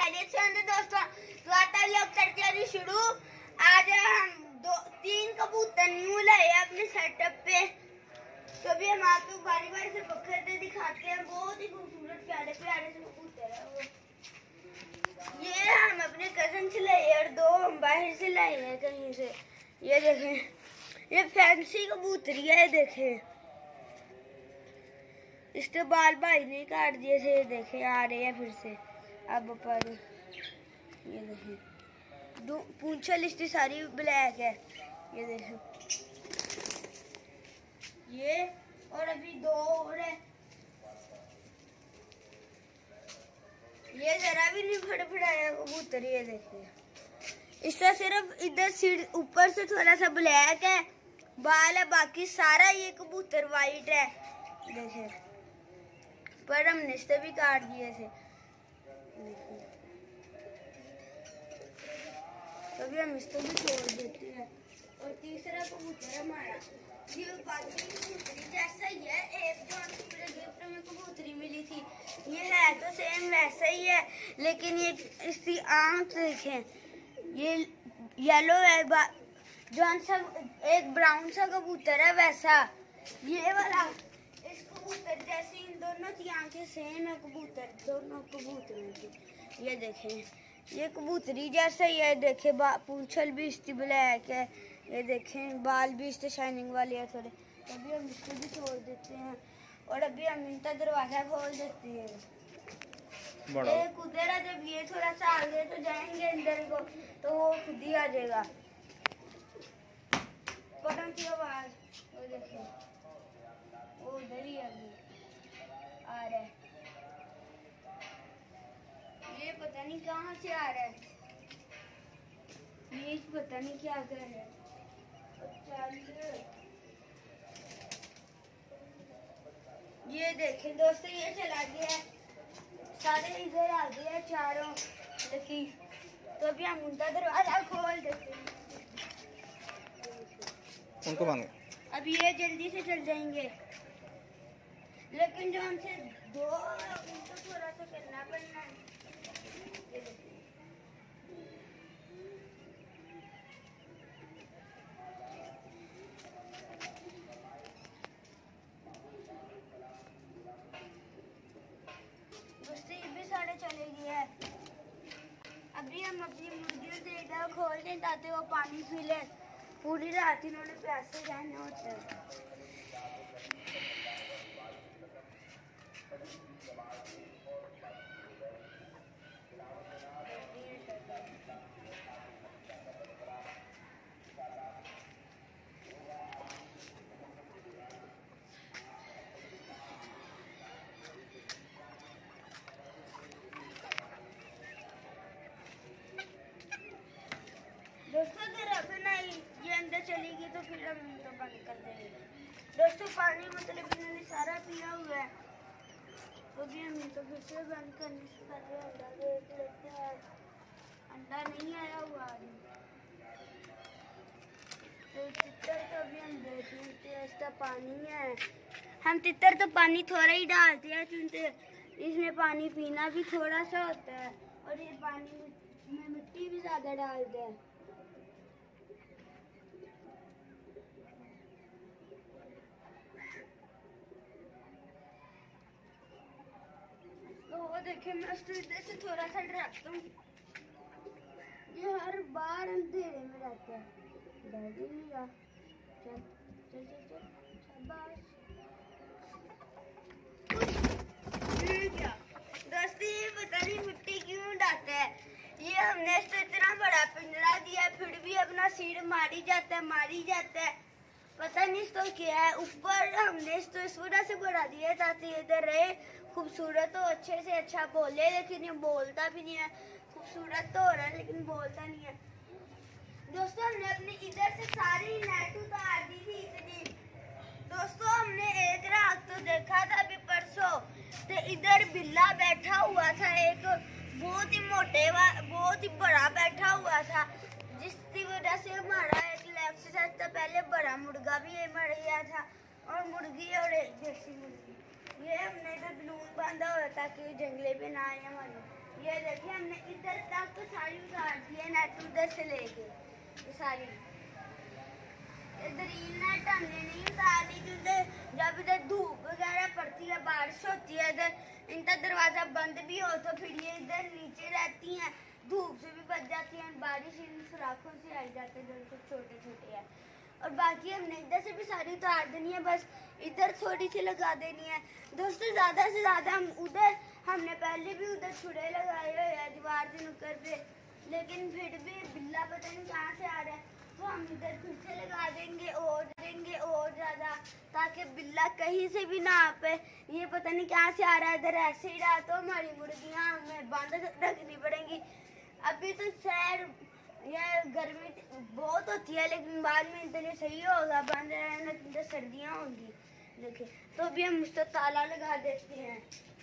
खैरियत से होंगे दोस्तों। तो आता लोग करते हैं शुरू। आज हम 2-3 कबूतर न्यू लाए अपने सेटअप पे। तो भी हम आपको बारी बारी से पकड़ते दिखाते हैं। बहुत ही खूबसूरत प्यारे प्यारे से कबूतर है वो। ये हम अपने कजन से लाए और 2 हम बाहर से लाए हैं कहीं से। ये देखें, ये फैंसी कबूतरी है। देखें, इसके बाल भाई ने काट दिए थे। ये देखे आ रहे हैं फिर से अब पर। ये देखें, पूंछल इसकी सारी ब्लैक है। ये देखें, ये और अभी 2 और है। ये जरा भी नहीं फड़फड़ाया कबूतर। ये देखिए, इसका सिर्फ इधर सिर ऊपर से थोड़ा सा ब्लैक है, बाल है, बाकी सारा ये कबूतर वाइट है। देखें, पर हमने इससे भी काट दिए थे। तभी हम इसको भी छोड़ देते हैं। और तीसरा कबूतर हमारा ये बाकी कबूतरी जैसा ही है। एक जो हमने गिफ्ट में कबूतरी मिली थी, ये है तो सेम वैसा ही है, लेकिन ये इसकी आंख देखें, ये येलो है। जो एक ब्राउन सा कबूतर है वैसा ये वाला। इस कबूतर जैसे इन दोनों की आंखें सेम है। कबूतर दोनों कबूतरों की ये देखें, ये कबूतरी जैसा ही है। देखें, पूंछल भी इसकी ब्लैक है। ये देखें, बाल भी इसके शाइनिंग वाले है थोड़े। अभी हम इसको भी छोड़ देते हैं और अभी हम इनका दरवाजा खोल देते हैं। एक उधर है, जब ये थोड़ा सा आगे तो जाएंगे अंदर को तो वो खुद ही आ जाएगा। पतंग की आवाज वो देखिए, वो उधर ही अभी आ रहा है। ये पता नहीं कहाँ से आ रहा है। ये पता नहीं क्या कर रहा है। ये देखें दोस्तों, ये चला गया है, सारे इधर आ गए हैं चारों। लेकिन तो अभी हम उनका दरवाजा खोल देते हैं। उनको मांगे अब ये जल्दी से चल जाएंगे, लेकिन जो हमसे 2 उनको थोड़ा सा करना पड़ना है। दोस्तों ये भी सारे चले गए हैं। अभी हम अपनी मुर्गियों से इधर खोल दें ताकि वो पानी पी ले। पूरी रात इन्होंने प्यासे जाने होते हैं। दोस्तों ये अंदर चलेगी तो फिर हम इनको बंद कर देंगे। दोस्तों पानी मतलब इन्होंने सारा पिया हुआ है, तो भी हम इनको फिर से बंद करने से पहले अंडा देख लेते हैं। अंडा नहीं आया हुआ अभी, तो तितर तो अभी हम देख लेते हैं। इसका पानी है, हम तितर तो पानी थोड़ा ही डालते हैं क्योंकि इसमें पानी पीना भी थोड़ा सा होता है और ये पानी में मिट्टी भी ज़्यादा डालते हैं। तो वो देखिए, मैं उसको इधर से थोड़ा सा डराता हूँ। ये हर बार अंधेरे में रहता है। डर भी नहीं रहा। चल चल चल चल, शाबाश। क्या दोस्ती, ये पता नहीं मिट्टी क्यों डालता है। ये हमने इसको इतना बड़ा पिंजरा दिया, फिर भी अपना सिर मारी जाता है। पता नहीं इसको क्या है। ऊपर हमने इसको इस वजह से बढ़ा दिया ताकि इधर रहे, खूबसूरत हो, अच्छे से अच्छा बोले, लेकिन ये बोलता भी नहीं है। खूबसूरत तो हो रहा है लेकिन बोलता नहीं है। दोस्तों हमने अपनी इधर से सारी नेट उतार दी थी इतनी। दोस्तों हमने एक रात तो देखा था अभी परसों, तो इधर बिल्ला बैठा हुआ था, एक बहुत ही मोटे बहुत ही बड़ा बैठा हुआ था, जिसकी वजह से हमारा एक लेफ्ट से पहले बड़ा मुर्गा भी मर गया था और मुर्गी और एक देसी मुर्गी। ये हमने इधर बलून बांधा हुआ ताकि जंगले पे ना आए हमारे। ये देखिए हमने इधर तक तो सारी उतार दी है, नेट उधर से लेके ये सारी। इधर नेट हमने नहीं उतारी क्योंकि जब इधर धूप वगैरह पड़ती है, बारिश होती है, इधर इनका दरवाजा बंद भी हो तो फिर ये इधर नीचे रहती हैं, धूप से भी बच जाती हैं, बारिश इन सुराखों से आई जाती है जो छोटे छोटे हैं। और बाकी हमने इधर से भी सारी उतार देनी है, बस इधर थोड़ी सी लगा देनी है। दोस्तों ज़्यादा से ज़्यादा हम उधर, हमने पहले भी उधर छुड़े लगाए हुए हैं दीवार के नुक्कड़ पे, लेकिन फिर भी बिल्ला पता नहीं कहाँ से आ रहा है, तो हम इधर फिर से लगा देंगे और ज़्यादा, ताकि बिल्ला कहीं से भी ना आ पाए। ये पता नहीं कहाँ से आ रहा है, इधर ऐसे ही रहा तो हमारी मुर्गियाँ हमें बंद रखनी पड़ेंगी। अभी तो सैर यह गर्मी बहुत होती है, लेकिन बाद में इधर ये सही होगा, बंद रहना, इधर सर्दियाँ होंगी। देखिए तो अभी हम उस पर ताला लगा देते हैं।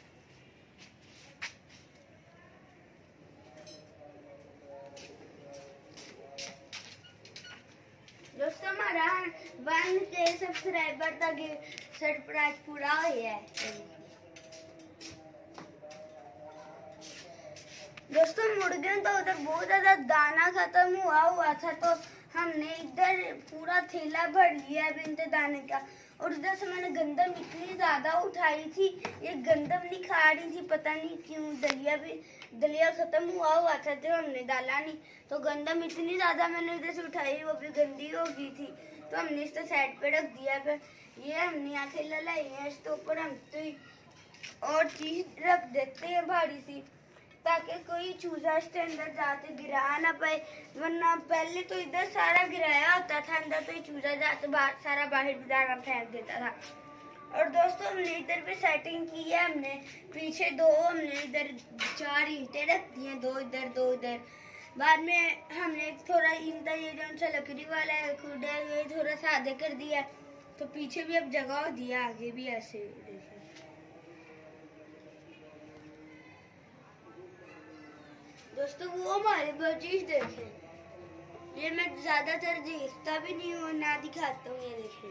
दोस्तों हमारा 1K सब्सक्राइबर तक सरप्राइज पूरा हो गया है। दोस्तों मुर्गियों तो उधर बहुत ज्यादा दाना खत्म हुआ था, तो हमने इधर पूरा थैला भर लिया है बिनते दाने का। और उधर से मैंने गंदम इतनी ज्यादा उठाई थी, ये गंदम नहीं खा रही थी, पता नहीं क्यों। दलिया खत्म हुआ था तो हमने डाला नहीं, तो गंदम इतनी ज्यादा मैंने इधर से उठाई, वो भी गंदी हो गई थी, तो हमने इसको साइड पे रख दिया। फिर ये हमने यहाँ थैला लाई है, इसके ऊपर हम तो और चीज रख देते हैं भारी सी, ताकि कोई चूजा इसके अंदर जाके गिरा ना पाए, वरना पहले तो इधर सारा गिराया होता था अंदर, तो ये चूजा जाके सारा बाहर दाना फेंक देता था। और दोस्तों हमने इधर पे सेटिंग की है, हमने पीछे हमने इधर 4 ईंटें रख दी हैं, 2 इधर 2 उधर। बाद में हमने थोड़ा ईंटा ये जो सा लकड़ी वाला है खुदा ये थोड़ा सा आगे कर दिया, तो पीछे भी अब जगह हो दिया, आगे भी ऐसे। दोस्तों वो हमारे बचीज देखें, ये मैं ज्यादातर देखता भी नहीं हूँ ना दिखाता हूँ, ये देखें।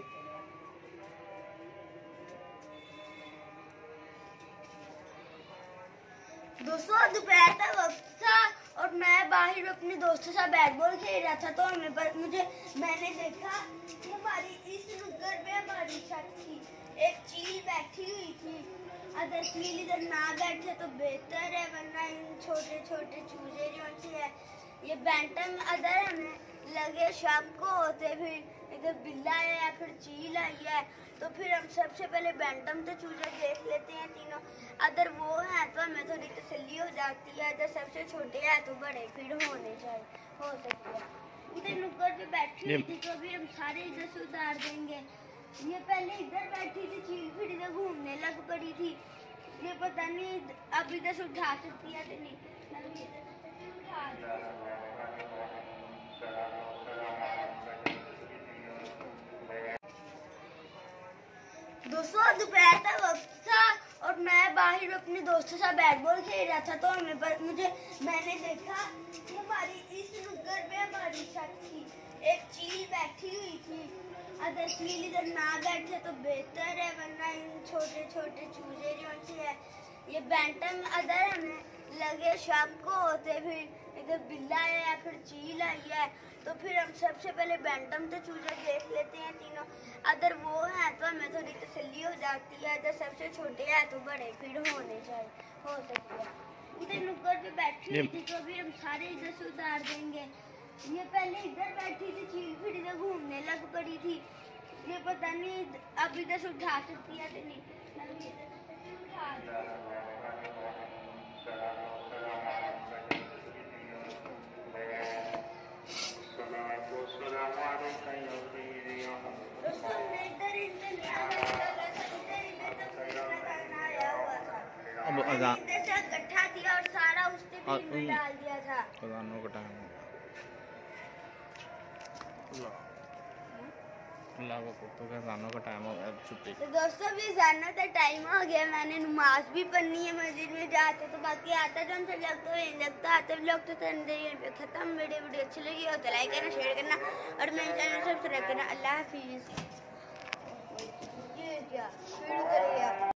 दोस्तों दोपहर का वक्त था और मैं बाहर अपने दोस्तों से बैट बॉल खेल रहा था, तो मैंने देखा कि हमारी इस नुक्कड़ पे हमारी छत की एक चील बैठी हुई थी। अगर चील इधर ना बैठे तो बेहतर है, वरना इन छोटे छोटे चूजे जो है ये बैंटम अदर हमें लगे शाम को होते, फिर इधर बिल्ला है या फिर चील आई है, तो फिर हम सबसे पहले बैंटम तो चूजे देख लेते हैं तीनों। अगर वो है तो हमें थोड़ी तसल्ली हो जाती है, अगर सबसे छोटे हैं तो बड़े फिर हो सकते हैं। इधर नुक्कड़ पे बैठी हुई थी, तो अभी हम सारे इधर से उतार देंगे। ये पहले इधर बैठी थी चील, फिर इधर घूमने लग पड़ी थी, ये पता नहीं अब इधर से उठा सकती है तो नहीं। दोस्तों दोपहर का वक्त था और मैं बाहर अपने दोस्तों से बैट बॉल खेल रहा था, तो मैंने देखा कि हमारी इस नुक्कड़ पे हमारी छत की एक चील बैठी हुई थी। अगर चील इधर ना बैठे तो बेहतर है, वरना इन छोटे छोटे चूजे जो है ये बैंटम अदर हमें लगे शाम को होते, फिर इधर बिल्ला है या फिर चील आई है, तो फिर हम सबसे पहले बैंटम तो चूजे देख लेते हैं तीनों। अगर वो है तो हमें थोड़ी तसल्ली हो जाती है, अगर सबसे छोटे हैं तो बड़े फिर हो सकते हैं। इधर नुक्कड़ पे बैठी हुई थी, तो अभी हम सारे इधर से उतार देंगे। ये पहले इधर बैठी थी चील, फिर इधर घूमने लग पड़ी थी, ये पता नहीं अब इधर से उठा सकती है तो नहीं। अब अजान इकट्ठा किया और सारा उसके बीच में डाल दिया था। अजानों का टाइम हो गया, अल्लाह का कुत्तों का अजानों का टाइम हो गया, छुट्टी। तो दोस्तों भी अजानों का टाइम हो गया, मैंने नमाज भी पढ़नी है मस्जिद में जाते, तो बाकी आता जो हमसे लगता आते लोग तो पे खत्म। वीडियो अच्छी लगी हो तो लाइक करना, शेयर करना और मेरे चैनल सब्सक्राइब करना। अल्लाह हाफिज़। ये क्या शुरू करिए।